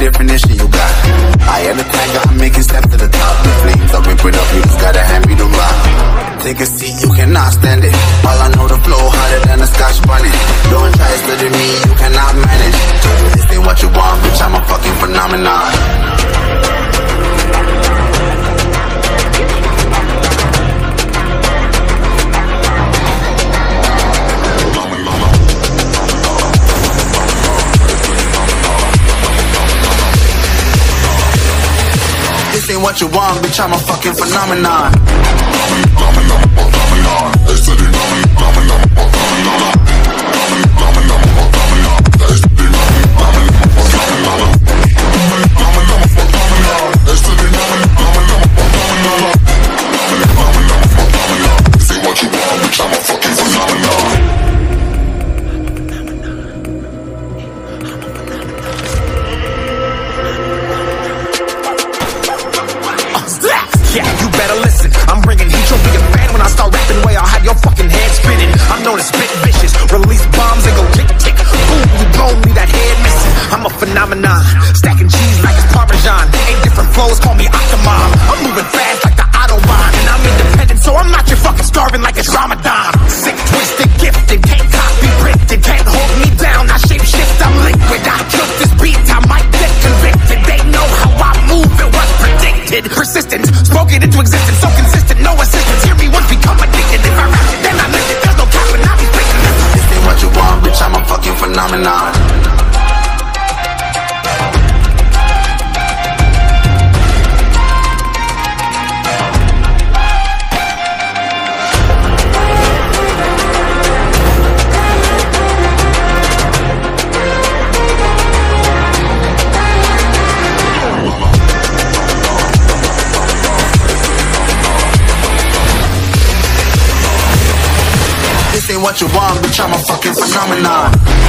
definition you got. I am the tiger, I'm making steps to the top. The flames are ripping up, you just gotta hand me the rock. Take a seat, you cannot stand it. All I know, the flow harder than a Scotch bonnet. Don't try study me, you cannot manage. This ain't what you want, bitch, I'm a fucking phenomenon. This ain't what you want, bitch, I'm a fucking phenomenon. Yeah, you better listen. I'm bringing heat, you'll be a fan when I start rapping. Way I'll have your fucking head spinning. I'm known as spit vicious, release bombs and go tick tick. Boom, you blown me that head missing. I'm a phenomenon, stacking cheese like it's Parmesan. 8 different flows, call me Octomom. I'm moving fast like the Autobahn, and I'm independent, so I'm not your fucking starving like it's Ramadan. Sick, twisted, gifted, can't copy, printed, can't hold me down. I shape shift, I'm liquid. I killed this beat, I might get convicted. They know how I move, it was predicted. Persistent, spoken into existence, so consistent, no assistance. Hear me once, become addicted. If I rap it, then I live it. There's no cap when I be speaking. This ain't what you want, bitch, I'm a fucking phenomenon. This ain't what you want, bitch, I'm a fucking phenomenon.